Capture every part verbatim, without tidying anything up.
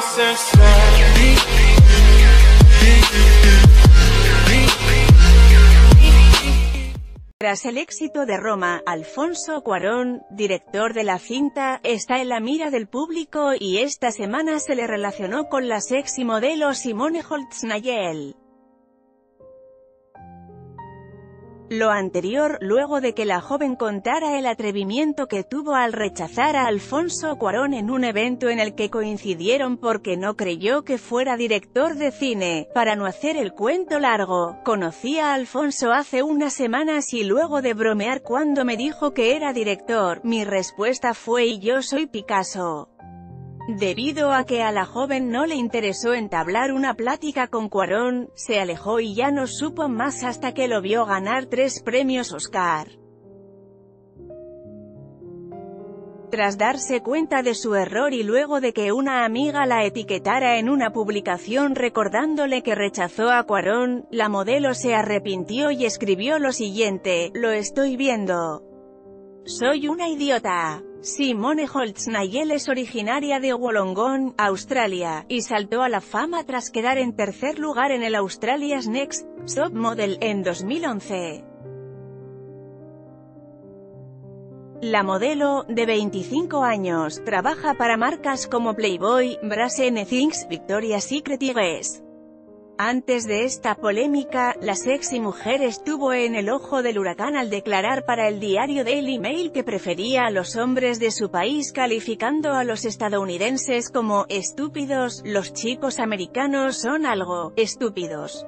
Tras el éxito de Roma, Alfonso Cuarón, director de la cinta, está en la mira del público y esta semana se le relacionó con la sexy modelo Simone Holtz-Nayel. Lo anterior, luego de que la joven contara el atrevimiento que tuvo al rechazar a Alfonso Cuarón en un evento en el que coincidieron porque no creyó que fuera director de cine. Para no hacer el cuento largo, conocí a Alfonso hace unas semanas y luego de bromear cuando me dijo que era director, mi respuesta fue «y yo soy Picasso». Debido a que a la joven no le interesó entablar una plática con Cuarón, se alejó y ya no supo más hasta que lo vio ganar tres premios Oscar. Tras darse cuenta de su error y luego de que una amiga la etiquetara en una publicación recordándole que rechazó a Cuarón, la modelo se arrepintió y escribió lo siguiente: «Lo estoy viendo. Soy una idiota». Simone Holtz-Nayel es originaria de Wollongong, Australia, y saltó a la fama tras quedar en tercer lugar en el Australia's Next Top Model en dos mil once. La modelo, de veinticinco años, trabaja para marcas como Playboy, Brasserie Things, Victoria's Secret y Guess. Antes de esta polémica, la sexy mujer estuvo en el ojo del huracán al declarar para el diario Daily Mail que prefería a los hombres de su país calificando a los estadounidenses como «estúpidos». «Los chicos americanos son algo estúpidos.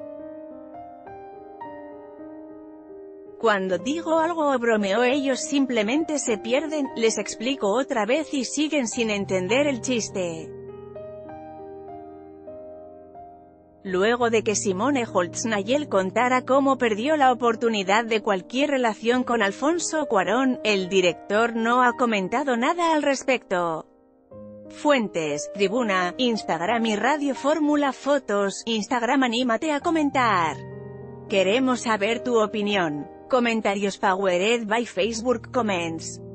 Cuando digo algo o bromeo ellos simplemente se pierden, les explico otra vez y siguen sin entender el chiste». Luego de que Simone Holtz-Nayel contara cómo perdió la oportunidad de cualquier relación con Alfonso Cuarón, el director no ha comentado nada al respecto. Fuentes: Tribuna, Instagram y Radio Fórmula Fotos. Instagram. Anímate a comentar. Queremos saber tu opinión. Comentarios powered by Facebook Comments.